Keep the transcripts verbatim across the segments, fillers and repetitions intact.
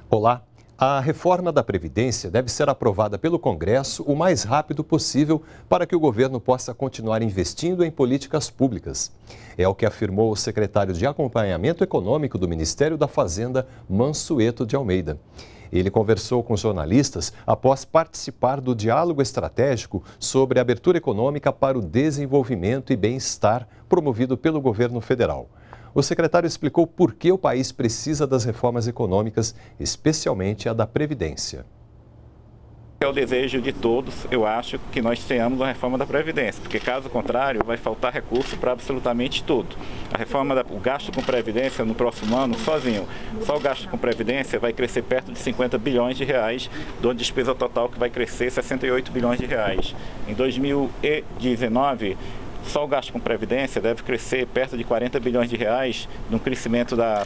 Olá. A reforma da Previdência deve ser aprovada pelo Congresso o mais rápido possível para que o governo possa continuar investindo em políticas públicas. É o que afirmou o secretário de Acompanhamento Econômico do Ministério da Fazenda, Mansueto de Almeida. Ele conversou com jornalistas após participar do diálogo estratégico sobre a abertura econômica para o desenvolvimento e bem-estar promovido pelo governo federal. O secretário explicou por que o país precisa das reformas econômicas, especialmente a da Previdência. É o desejo de todos, eu acho, que nós tenhamos a reforma da Previdência, porque caso contrário vai faltar recurso para absolutamente tudo. A reforma, da, o gasto com Previdência no próximo ano, sozinho, só o gasto com Previdência vai crescer perto de cinquenta bilhões de reais, de uma despesa total que vai crescer sessenta e oito bilhões de reais. Em dois mil e dezenove, só o gasto com Previdência deve crescer perto de quarenta bilhões de reais, num crescimento da,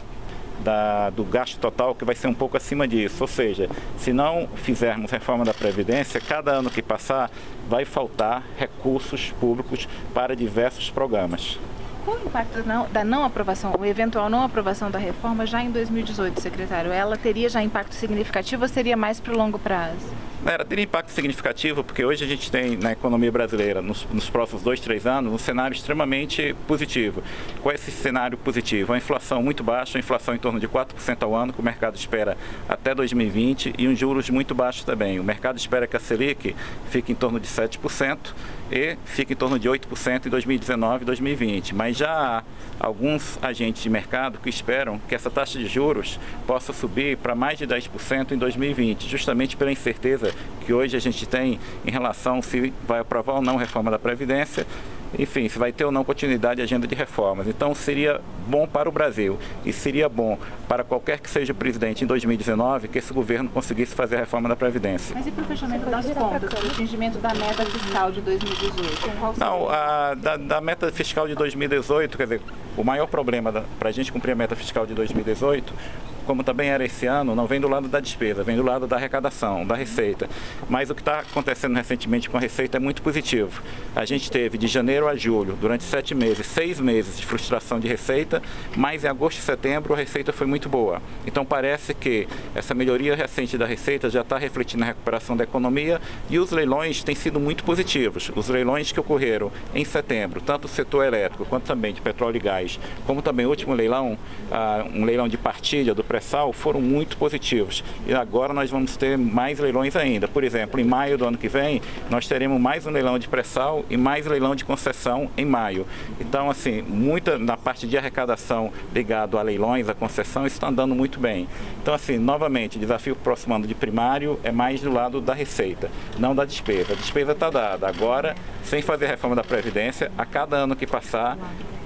da, do gasto total que vai ser um pouco acima disso. Ou seja, se não fizermos reforma da Previdência, cada ano que passar vai faltar recursos públicos para diversos programas. Qual o impacto da não, da não aprovação, ou eventual não aprovação da reforma já em dois mil e dezoito, secretário? Ela teria já impacto significativo ou seria mais para o longo prazo? Ela teria impacto significativo porque hoje a gente tem na economia brasileira, nos, nos próximos dois, três anos, um cenário extremamente positivo. Qual é esse cenário positivo? A inflação muito baixa, a inflação em torno de quatro por cento ao ano, que o mercado espera até dois mil e vinte, e uns juros muito baixos também. O mercado espera que a Selic fique em torno de sete por cento e fique em torno de oito por cento em dois mil e dezenove e dois mil e vinte. Mas já há alguns agentes de mercado que esperam que essa taxa de juros possa subir para mais de dez por cento em dois mil e vinte, justamente pela incerteza que hoje a gente tem em relação se vai aprovar ou não a reforma da Previdência, enfim, se vai ter ou não continuidade de agenda de reformas. Então seria bom para o Brasil e seria bom para qualquer que seja o presidente em dois mil e dezenove que esse governo conseguisse fazer a reforma da Previdência. Mas e para o fechamento das contas, para o atingimento da meta fiscal de dois mil e dezoito? Qual não, a, da, da meta fiscal de dois mil e dezoito, quer dizer, o maior problema para a gente cumprir a meta fiscal de dois mil e dezoito, como também era esse ano, não vem do lado da despesa, vem do lado da arrecadação, da receita. Mas o que está acontecendo recentemente com a receita é muito positivo. A gente teve de janeiro a julho, durante sete meses, seis meses de frustração de receita, mas em agosto e setembro a receita foi muito boa. Então parece que essa melhoria recente da receita já está refletindo na recuperação da economia e os leilões têm sido muito positivos. Os leilões que ocorreram em setembro, tanto o setor elétrico quanto também de petróleo e gás, como também o último leilão, uh, um leilão de partilha do pré-sal, foram muito positivos. E agora nós vamos ter mais leilões ainda. Por exemplo, em maio do ano que vem, nós teremos mais um leilão de pré-sal e mais leilão de concessão em maio. Então, assim, muita na parte de arrecadação ligado a leilões, a concessão, está andando muito bem. Então, assim, novamente, o desafio para o próximo ano de primário é mais do lado da receita, não da despesa. A despesa está dada. Agora, sem fazer a reforma da Previdência, a cada ano que passar,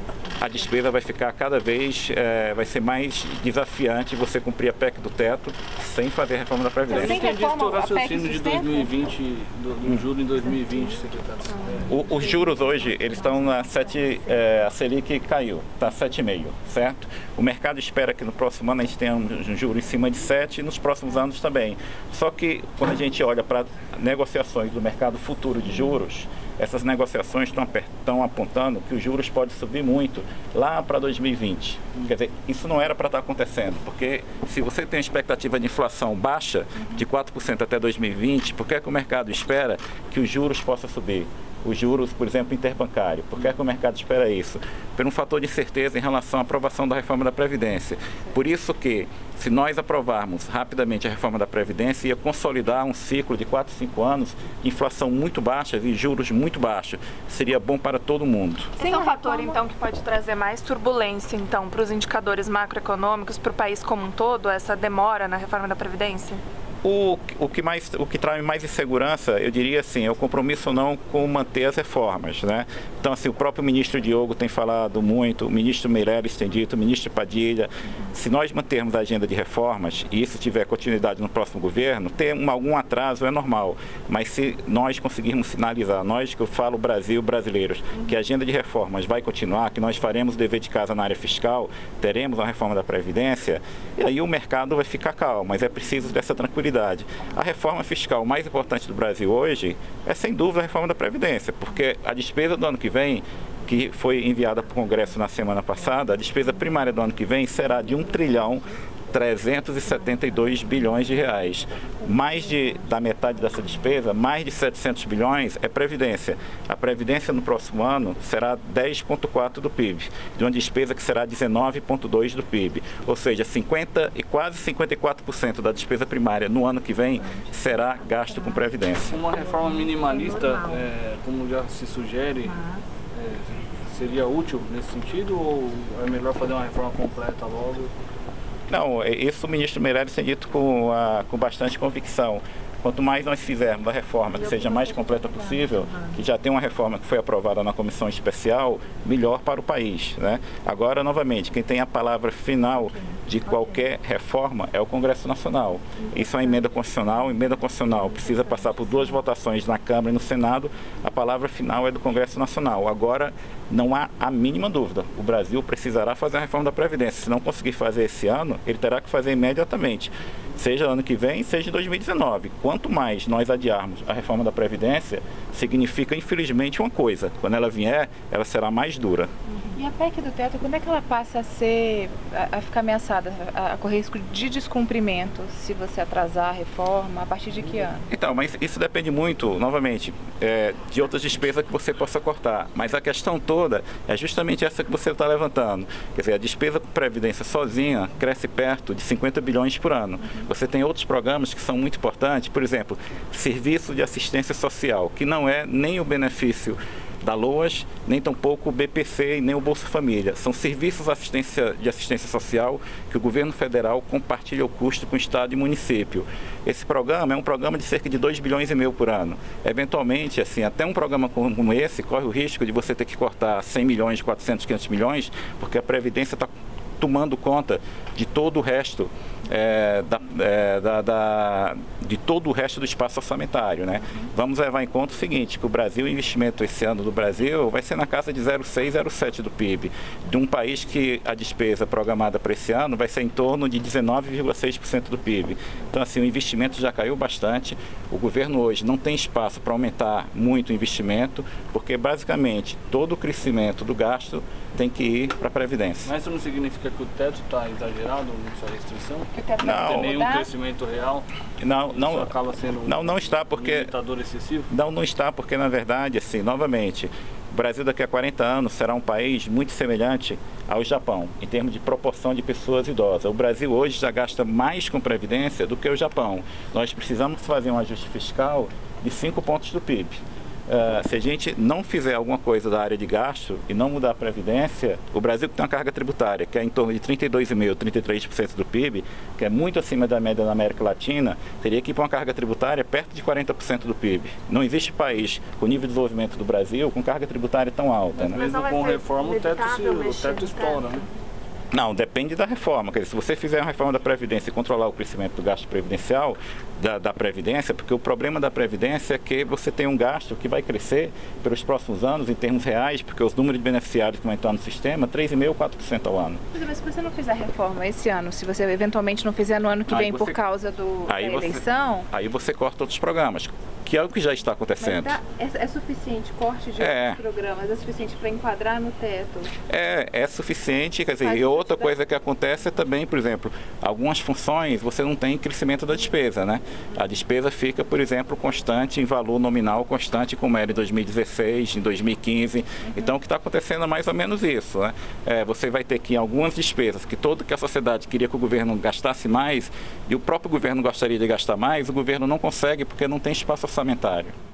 a despesa vai ficar cada vez, é, vai ser mais desafiante você cumprir a P E C do teto sem fazer a reforma da Previdência. Eu não entendi o raciocínio de dois mil e vinte, do, do juro em dois mil e vinte, secretário. O, os juros hoje, eles estão na sete, é, a Selic caiu, está sete vírgula cinco, certo? O mercado espera que no próximo ano a gente tenha um, um juro em cima de sete e nos próximos anos também. Só que quando a gente olha para negociações do mercado futuro de juros, essas negociações estão, estão apontando que os juros podem subir muito lá para dois mil e vinte. Quer dizer, isso não era para estar acontecendo, porque se você tem uma expectativa de inflação baixa, de quatro por cento até dois mil e vinte, por que é que o mercado espera que os juros possam subir? Os juros, por exemplo, interbancário. Por que é que o mercado espera isso? Por um fator de incerteza em relação à aprovação da reforma da Previdência. Por isso que, se nós aprovarmos rapidamente a reforma da Previdência, ia consolidar um ciclo de quatro, cinco anos de inflação muito baixa e juros muito baixos. Seria bom para todo mundo. Tem um fator, então, que pode trazer mais turbulência, então, para os indicadores macroeconômicos, para o país como um todo, essa demora na reforma da Previdência? O, o, que mais, o que traz mais insegurança, eu diria assim, é o compromisso ou não com manter as reformas, né? Então, assim, o próprio ministro Diogo tem falado muito, o ministro Meirelles tem dito, o ministro Padilha, se nós mantermos a agenda de reformas e isso tiver continuidade no próximo governo, ter um, algum atraso é normal, mas se nós conseguirmos sinalizar, nós que eu falo Brasil, brasileiros, que a agenda de reformas vai continuar, que nós faremos o dever de casa na área fiscal, teremos uma reforma da Previdência, e aí o mercado vai ficar calmo, mas é preciso dessa tranquilidade. A reforma fiscal mais importante do Brasil hoje é, sem dúvida, a reforma da Previdência, porque a despesa do ano que vem, que foi enviada para o Congresso na semana passada, a despesa primária do ano que vem será de um trilhão trezentos e setenta e dois bilhões de reais. Mais de, da metade dessa despesa, mais de setecentos bilhões é Previdência. A Previdência no próximo ano será dez vírgula quatro do P I B, de uma despesa que será dezenove vírgula dois do P I B. Ou seja, cinquenta e quase cinquenta e quatro por cento da despesa primária no ano que vem será gasto com Previdência. Uma reforma minimalista, é, como já se sugere, é, seria útil nesse sentido ou é melhor fazer uma reforma completa logo? Não, isso o ministro Meirelles tem dito com, a, com bastante convicção. Quanto mais nós fizermos a reforma que seja mais completa possível, que já tem uma reforma que foi aprovada na comissão especial, melhor para o país, né? Agora, novamente, quem tem a palavra final de qualquer reforma é o Congresso Nacional. Isso é uma emenda constitucional, a emenda constitucional precisa passar por duas votações na Câmara e no Senado, a palavra final é do Congresso Nacional. Agora, não há a mínima dúvida, o Brasil precisará fazer a reforma da Previdência. Se não conseguir fazer esse ano, ele terá que fazer imediatamente, seja ano que vem, seja em dois mil e dezenove. Quanto mais nós adiarmos a reforma da Previdência, significa, infelizmente, uma coisa: quando ela vier, ela será mais dura. E a P E C do teto, quando é que ela passa a ser, a, a ficar ameaçada, a, a correr risco de descumprimento, se você atrasar a reforma, a partir de que ano? Então, mas isso depende muito, novamente, é, de outras despesas que você possa cortar. Mas a questão toda é justamente essa que você está levantando. Quer dizer, a despesa com Previdência sozinha cresce perto de cinquenta bilhões por ano. Uhum. Você tem outros programas que são muito importantes, por exemplo, Serviço de Assistência Social, que não é nem o benefício da LOAS, nem tampouco o B P C e nem o Bolsa Família. São serviços de assistência, de assistência social que o governo federal compartilha o custo com o Estado e município. Esse programa é um programa de cerca de dois bilhões e meio por ano. Eventualmente, assim, até um programa como esse corre o risco de você ter que cortar cem milhões, quatrocentos, quinhentos milhões, porque a Previdência está tomando conta de todo o resto é, da, é, da, da, de todo o resto do espaço orçamentário, né? Vamos levar em conta o seguinte, que o Brasil, o investimento esse ano do Brasil vai ser na casa de zero vírgula seis, zero vírgula sete do P I B, de um país que a despesa programada para esse ano vai ser em torno de dezenove vírgula seis por cento do P I B. Então, assim, o investimento já caiu bastante. O governo hoje não tem espaço para aumentar muito o investimento, porque basicamente todo o crescimento do gasto tem que ir para a Previdência. Mas isso não significa que o teto está exagerado nessa restrição? Que o teto não, não tem nenhum mudar? Crescimento real? Não, não, isso acaba sendo não, não está porque... um limitador excessivo? Não, não está porque, na verdade, assim, novamente, o Brasil daqui a quarenta anos será um país muito semelhante ao Japão, em termos de proporção de pessoas idosas. O Brasil hoje já gasta mais com Previdência do que o Japão. Nós precisamos fazer um ajuste fiscal de cinco pontos do P I B. Uh, se a gente não fizer alguma coisa da área de gasto e não mudar a Previdência, o Brasil que tem uma carga tributária que é em torno de trinta e dois vírgula cinco por cento, trinta e três por cento do P I B, que é muito acima da média da América Latina, teria que ir para uma carga tributária perto de quarenta por cento do P I B. Não existe país com o nível de desenvolvimento do Brasil com carga tributária tão alta. Mas né? mesmo com reforma o teto, se, o teto estoura, né? Não, depende da reforma. Quer dizer, se você fizer uma reforma da Previdência e controlar o crescimento do gasto previdencial da, da Previdência, porque o problema da Previdência é que você tem um gasto que vai crescer pelos próximos anos em termos reais, porque os números de beneficiários que vão entrar no sistema, três vírgula cinco, quatro por cento ao ano. Mas se você não fizer reforma esse ano, se você eventualmente não fizer no ano que aí vem você, por causa do, da você, eleição... Aí você corta outros programas, que é o que já está acontecendo. Mas tá, é, é suficiente, corte de é. outros programas, é suficiente para enquadrar no teto? É, é suficiente, quer dizer, e outra coisa que acontece é também, por exemplo, algumas funções você não tem crescimento da despesa, né? A despesa fica, por exemplo, constante em valor nominal, constante como era em dois mil e dezesseis, em dois mil e quinze. Uhum. Então, o que está acontecendo é mais ou menos isso, né? É, você vai ter que, em algumas despesas, que toda que a sociedade queria que o governo gastasse mais, e o próprio governo gostaria de gastar mais, o governo não consegue porque não tem espaço orçamentário.